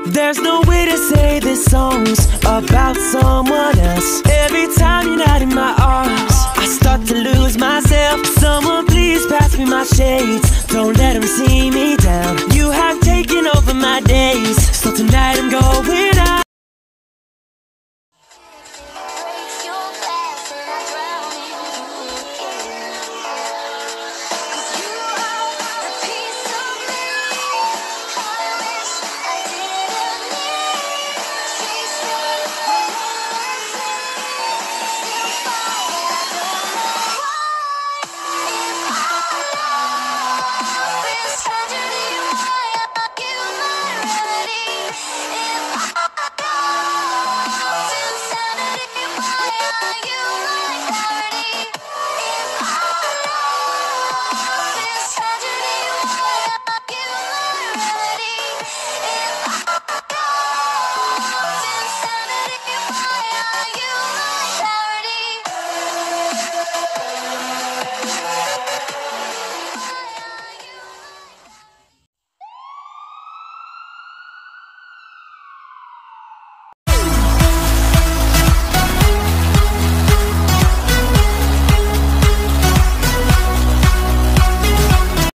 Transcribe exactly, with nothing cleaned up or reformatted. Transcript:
There's no way to say this song's about someone else. Every time you're not in my arms, I start to lose myself. Someone please pass me my shades, don't let them see me down. You have taken over my days,